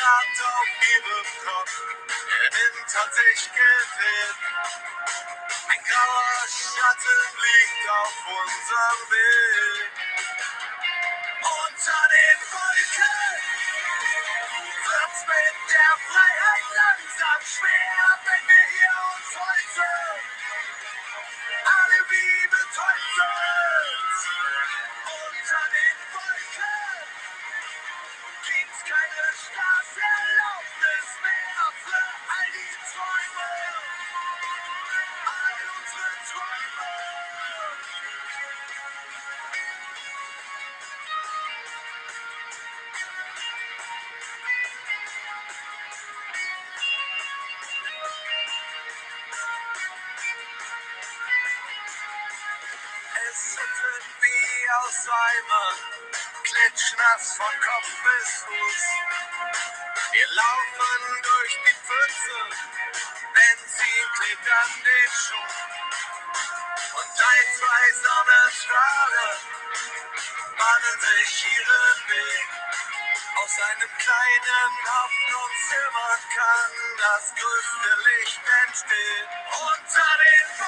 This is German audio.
Rad auf ihrem Kopf, der Wind hat sich gedreht. Ein grauer Schatten liegt auf unserem Weg. Unter den Wolken wird's mit der Freiheit langsam schwer, wenn wir hier uns heute alle wie betäubt sind. Unter den Wolken gibt's keine Straßerlaubnis mehr für all die Träume, all unsere Träume. Es schüttet wie aus Eimern, klitschnass von Kopf bis Fuß. Wir laufen durch die Pfütze, Benzin klebt an den Schuhen. Und ein, zwei Sonnenstrahlen bahnen sich ihren Weg. Aus einem kleinen Hoffnungszimmer kann das größte Licht entstehen. Unter den